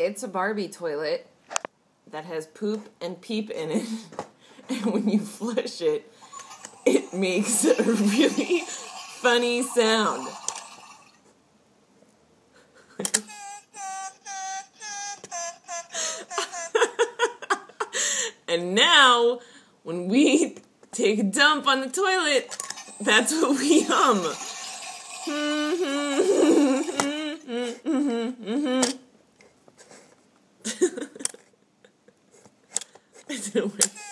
It's a Barbie toilet that has poop and peep in it. And when you flush it, it makes a really funny sound. And now, when we take a dump on the toilet, that's what we hum. I don't know.